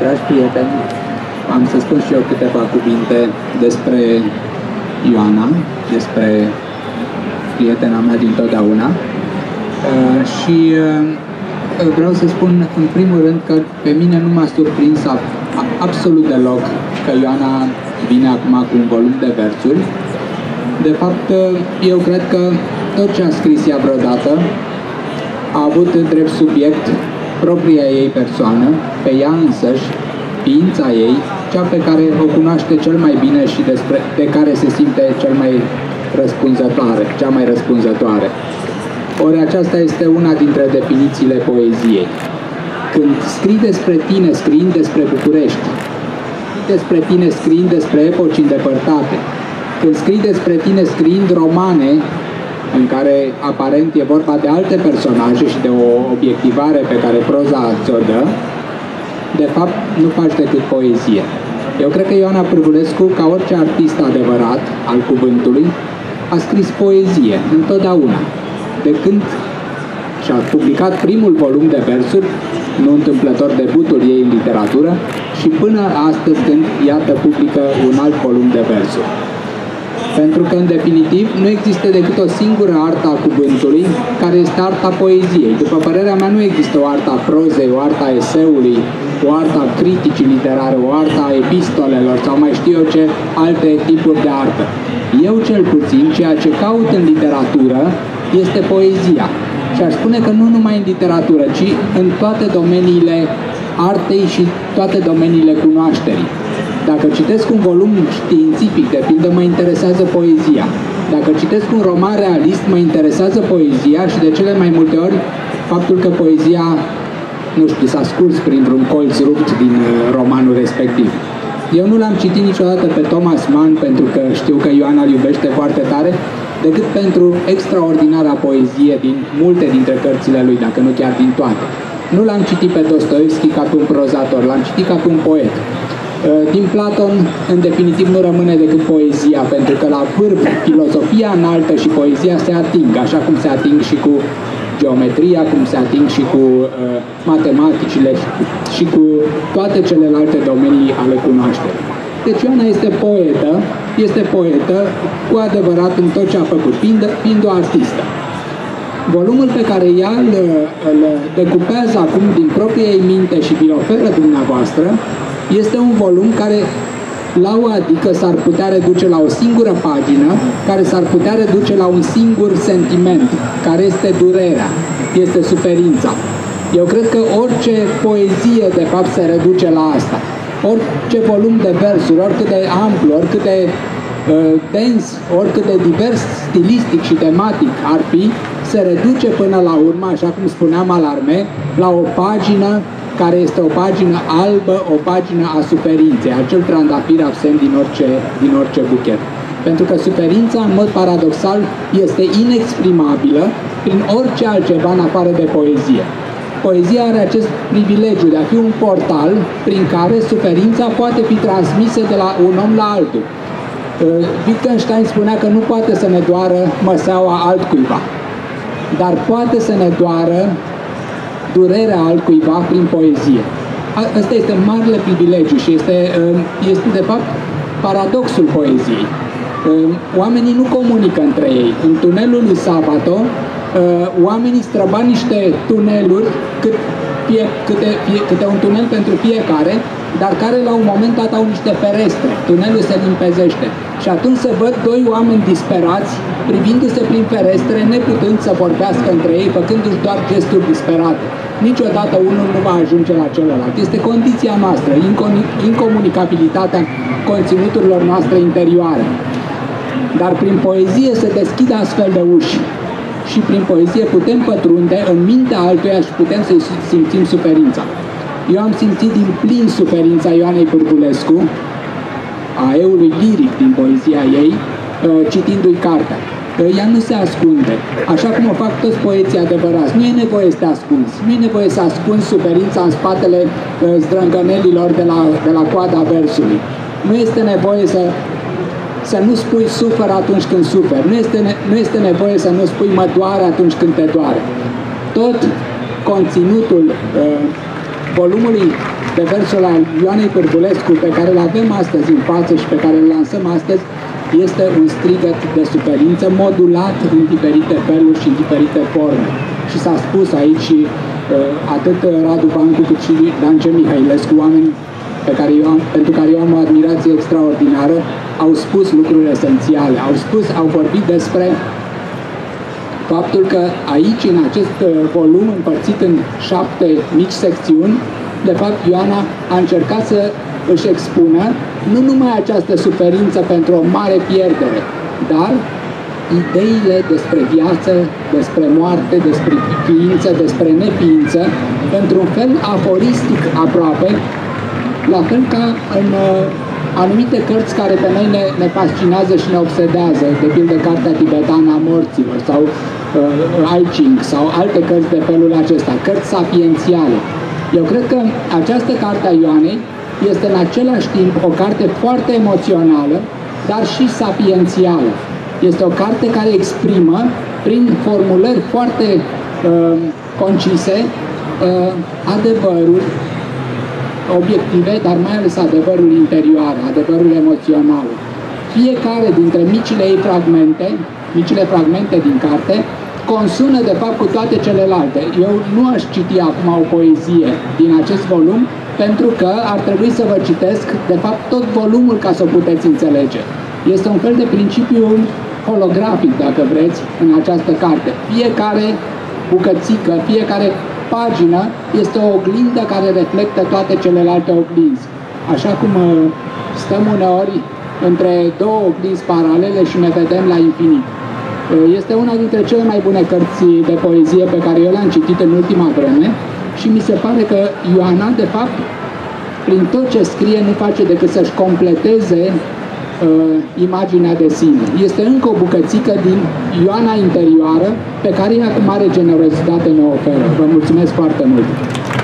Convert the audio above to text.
Dragi prieteni, am să spun și eu câteva cuvinte despre Ioana, despre prietena mea dintotdeauna. Și vreau să spun în primul rând că pe mine nu m-a surprins absolut deloc că Ioana vine acum cu un volum de versuri. De fapt, eu cred că tot ce a scris ea vreodată a avut drept subiect propria ei persoană, pe ea însăși, ființa ei, cea pe care o cunoaște cel mai bine și de care se simte cel mai răspunzătoare, cea mai răspunzătoare. Ori aceasta este una dintre definițiile poeziei. Când scrii despre tine, scriind despre București, despre tine scriind despre epoci îndepărtate, când scrii despre tine scriind romane în care aparent e vorba de alte personaje și de o obiectivare pe care proza ți-o dă, de fapt nu faci decât poezie. Eu cred că Ioana Pârvulescu, ca orice artist adevărat al cuvântului, a scris poezie întotdeauna. De când și-a publicat primul volum de versuri, nu întâmplător debutul ei în literatură, și până astăzi când, iată, publică un alt volum de versuri. Pentru că, în definitiv, nu există decât o singură artă a cuvântului, care este arta poeziei. După părerea mea, nu există o artă a prozei, o artă a eseului, o artă a criticii literare, o artă a epistolelor sau mai știu eu ce alte tipuri de artă. Eu, cel puțin, ceea ce caut în literatură este poezia. Și aș spune că nu numai în literatură, ci în toate domeniile artei și toate domeniile cunoașterii. Dacă citesc un volum științific, de pildă, mă interesează poezia. Dacă citesc un roman realist, mă interesează poezia și de cele mai multe ori faptul că poezia, nu știu, s-a scurs prin vreun colț rupt din romanul respectiv. Eu nu l-am citit niciodată pe Thomas Mann pentru că știu că Ioana îl iubește foarte tare, decât pentru extraordinara poezie din multe dintre cărțile lui, dacă nu chiar din toate. Nu l-am citit pe Dostoevski ca pe un prozator, l-am citit ca pe un poet. Din Platon, în definitiv, nu rămâne decât poezia, pentru că la vârf filozofia înaltă și poezia se ating, așa cum se ating și cu geometria, cum se ating și cu matematicile și cu toate celelalte domenii ale cunoașterii. Deci Ioana este poetă cu adevărat în tot ce a făcut, fiind o artistă. Volumul pe care ea îl decupează acum din propria ei minte și vi-l oferă dumneavoastră este un volum care, la o adică, s-ar putea reduce la o singură pagină, care s-ar putea reduce la un singur sentiment, care este durerea, este suferința. Eu cred că orice poezie, de fapt, se reduce la asta. Orice volum de versuri, oricât de amplu, oricât de dens, oricât de divers stilistic și tematic ar fi, se reduce până la urmă, așa cum spuneam alarme, la o pagină care este o pagină albă, o pagină a suferinței, acel trandafir absent din orice buchet. Pentru că suferința, în mod paradoxal, este inexprimabilă prin orice altceva în afară de poezie. Poezia are acest privilegiu de a fi un portal prin care suferința poate fi transmisă de la un om la altul. Wittgenstein spunea că nu poate să ne doară măseaua altcuiva, dar poate să ne doară durerea altcuiva prin poezie. Ăsta este marele privilegiu și este de fapt paradoxul poeziei. Oamenii nu comunică între ei. În tunelul lui Sabato, oamenii străbat niște tuneluri, câte un tunel pentru fiecare, dar care la un moment dat au niște ferestre. Tunelul se limpezește. Și atunci se văd doi oameni disperați, privindu-se prin ferestre, neputând să vorbească între ei, făcându-și doar gesturi disperate. Niciodată unul nu va ajunge la celălalt. Este condiția noastră, incomunicabilitatea conținuturilor noastre interioare. Dar prin poezie se deschid astfel de uși. Și prin poezie putem pătrunde în mintea altuia și putem să-i simțim suferința. Eu am simțit din plin suferința Ioanei Pârvulescu, a eului liric din poezia ei, citindu-i cartea. Ea nu se ascunde, așa cum o fac toți poeții adevărați. Nu e nevoie să te ascunzi, nu e nevoie să ascunzi suferința în spatele zdrângănelilor de la coada versului. Nu este nevoie să nu spui sufăr atunci când suferi, nu este nevoie să nu spui mă doare atunci când te doare. Tot conținutul volumului de versul al Ioanei Pârvulescu, pe care îl avem astăzi în față și pe care îl lansăm astăzi, este un strigăt de suferință modulat în diferite feluri și în diferite forme. Și s-a spus aici și atât Radu Bancu cât și Dance Mihailescu, oameni pentru care eu am o admirație extraordinară, au spus lucruri esențiale, au vorbit despre faptul că aici, în acest volum împărțit în 7 mici secțiuni, de fapt Ioana a încercat să își expună nu numai această suferință pentru o mare pierdere, dar ideile despre viață, despre moarte, despre ființă, despre neființă, într-un fel aforistic aproape, la fel ca în anumite cărți care pe noi ne fascinează și ne obsedează, de pildă Cartea Tibetană a Morților sau I Ching sau alte cărți de felul acesta, cărți sapiențiale. Eu cred că această carte a Ioanei este în același timp o carte foarte emoțională, dar și sapiențială. Este o carte care exprimă, prin formulări foarte concise, adevăruri obiective, dar mai ales adevărul interior, adevărul emoțional. Fiecare dintre micile fragmente din carte, consună de fapt cu toate celelalte. Eu nu aș citi acum o poezie din acest volum, pentru că ar trebui să vă citesc, de fapt, tot volumul ca să o puteți înțelege. Este un fel de principiu holografic, dacă vreți, în această carte. Fiecare bucățică, fiecare pagină este o oglindă care reflectă toate celelalte oglinzi. Așa cum stăm uneori între două oglinzi paralele și ne vedem la infinit. Este una dintre cele mai bune cărți de poezie pe care eu le-am citit în ultima vreme și mi se pare că Ioana, de fapt, prin tot ce scrie, nu face decât să-și completeze imaginea de sine. Este încă o bucățică din Ioana interioară pe care ea cu mare generozitate ne oferă. Vă mulțumesc foarte mult!